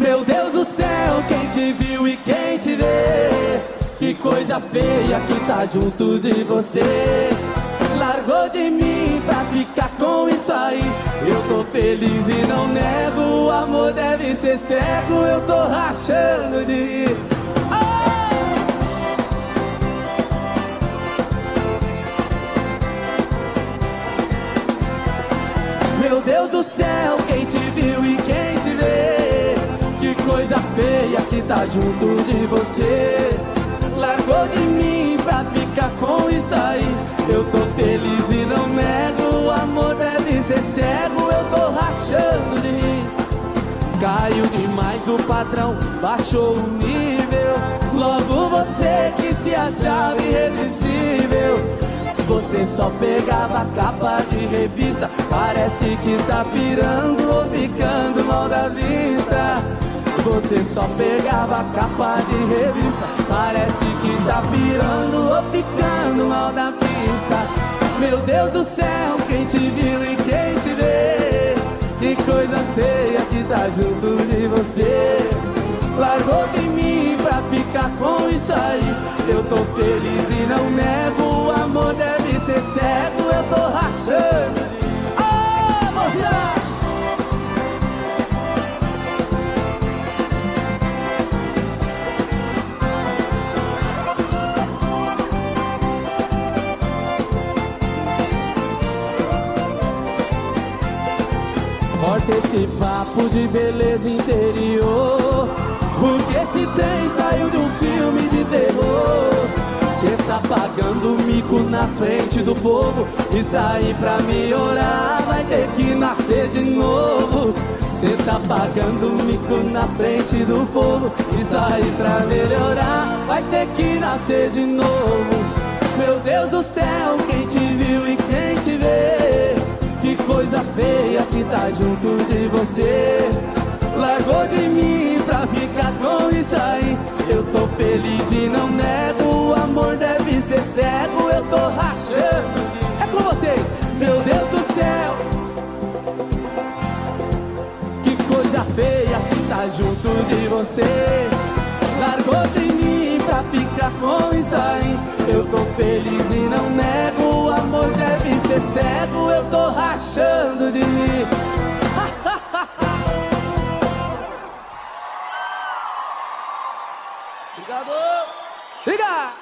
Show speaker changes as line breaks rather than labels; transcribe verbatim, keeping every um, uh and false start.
Meu Deus do céu, quem te viu e quem te vê, que coisa feia que tá junto de você. Largou de mim pra ficar com isso aí. Eu tô feliz e não nego, o amor deve ser cego. Eu tô rachando de rir. Ah! Meu Deus do céu, quem te viu e quem te vê, que coisa feia que tá junto de você. Largou de mim pra ficar com isso aí. Eu tô feliz e não nego, o amor deve ser cego. Eu tô rachando de rir. Caiu demais o padrão, baixou o nível. Logo você que se achava irresistível. Você só pegava capa de revista. Parece que tá pirando ou ficando mal da vista. Você só pegava capa de revista. Parece que tá pirando ou ficando mal da vista. Meu Deus do céu, quem te viu e quem te vê, que coisa feia que tá junto de você. Largou de mim pra ficar com isso aí. Eu tô feliz e não nego, o amor deve ser cego. Eu tô rachando. Ah, moça! Corta esse papo de beleza interior, porque esse trem saiu de um filme de terror. Cê tá pagando mico na frente do povo, e sair pra melhorar vai ter que nascer de novo. Cê tá pagando mico na frente do povo, e sair pra melhorar vai ter que nascer de novo. Meu Deus do céu, quem te viu e quem te vê, que coisa feia que tá junto de você. Largou de mim pra ficar com isso aí. Eu tô feliz e não nego, o amor deve ser cego. Eu tô rachando. É com vocês. Meu Deus do céu, que coisa feia que tá junto de você. Largou de mim pra ficar com isso aí. Eu tô feliz e não nego, o amor deve ser cego. Eu tô rachando de rir. Obrigado! Liga!